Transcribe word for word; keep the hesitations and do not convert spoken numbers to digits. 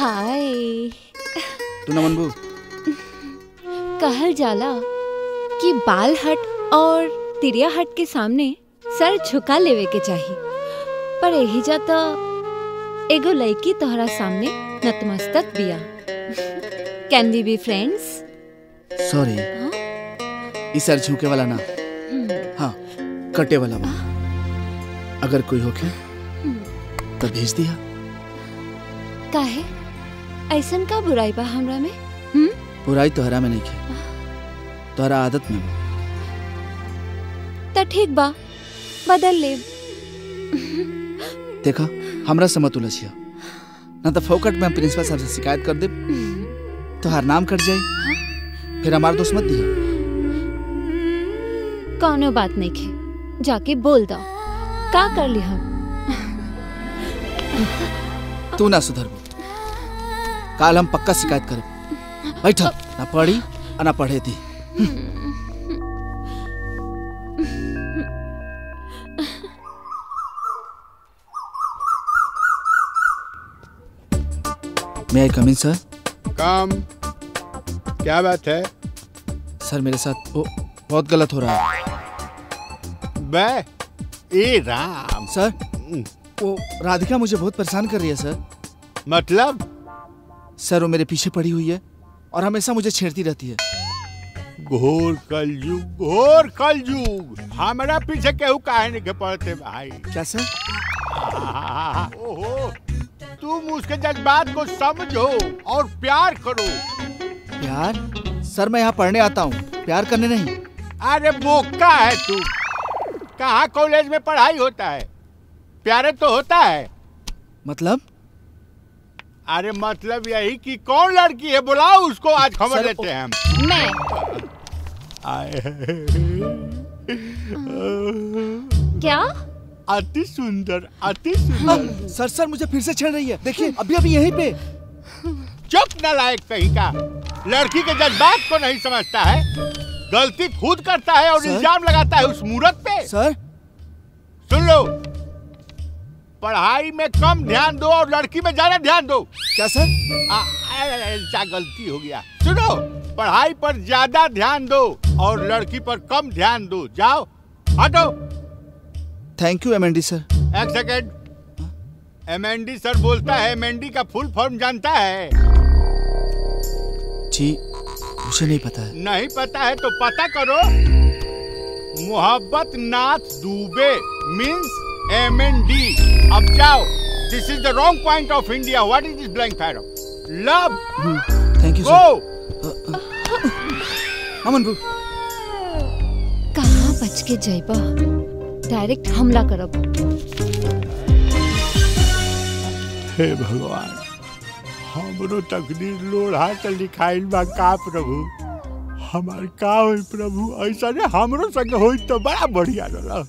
हाय। तू न मनबू? कहल जाला कि बाल हट और तिरिया हट के सामने सर झुका लेवे के चाहिए, पर यही जाता एगो लड़की तोहरा सामने नतमस्तक बिया। Can we be friends? Sorry, इस सर झुके वाला ना, हाँ कटे वाला बा। अगर कोई होके तो भेज दिया। काहे? ऐसन का बुराई बा हमरा में? हुँ? बुराई तोहरा में नहीं खे, तोहरा आदत में बा। तो ठीक बा, बदल ले। देखा, हमरा से मत उलझिया, ना तो फोकट में हम प्रिंसिपल साहब से शिकायत कर दे, तोहार नाम कट जाए, फिर हमार दोस्त मत दिया। कौनो बात नहीं खे, जाके बोल दो। का कर ली हम? तू ना सुधरबू, काल हम पक्का शिकायत करे। बैठा, ना पढ़ी और ना पढ़े थी। May I come in, sir? काम क्या बात है? सर मेरे साथ वो बहुत गलत हो रहा है। बे ए राम। सर वो राधिका मुझे बहुत परेशान कर रही है सर। मतलब? सर वो मेरे पीछे पड़ी हुई है और हमेशा मुझे छेड़ती रहती है। घोर कलयुग, घोर कलयुग। हमारा पीछे केहू काहे नहीं के पड़ते भाई? क्या सर? ओहो, तुम उसके जज्बात को समझो और प्यार करो। प्यार? सर मैं यहाँ पढ़ने आता हूँ, प्यार करने नहीं। अरे बोका है तू, कहाँ कॉलेज में पढ़ाई होता है? प्यारे तो होता है। मतलब? अरे मतलब यही कि कौन लड़की है, बुलाओ उसको, आज खबर लेते हैं हम। मैं। क्या? अति सुंदर, अति सुंदर। सर सर मुझे फिर से छेड़ रही है, देखिए अभी अभी यहीं पे। चुप नालायक कहीं का, लड़की के जज्बात को नहीं समझता है, गलती खुद करता है और इल्जाम लगाता है उस मूर्ख पे। सर सुन लो, पढ़ाई में कम ध्यान दो और लड़की में ज्यादा ध्यान दो। क्या सर? ऐसा गलती हो गया। सुनो, पढ़ाई पर ज्यादा ध्यान दो और लड़की पर कम ध्यान दो। जाओ, हटो। Thank you MND sir. एक सेकेंड, एमएनडी सर बोलता है, एमएनडी का फुल फॉर्म जानता है? जी मुझे नहीं पता है। नहीं पता है तो पता करो। मोहब्बत नाथ दुबे मीन्स एमएनडी। अब जाओ, this is the wrong point of India. What is this blank parrot? Love. Thank you sir. Aman बू कहाँ बच के जाइबा? डायरेक्ट हमला करब। हे भगवान, हमरो तकदीर लोढ़ा के लिखाइल बा का प्रभु? हमार का होई प्रभु? ऐसा ने हमरो संग होई तो बड़ा बढ़िया रहा।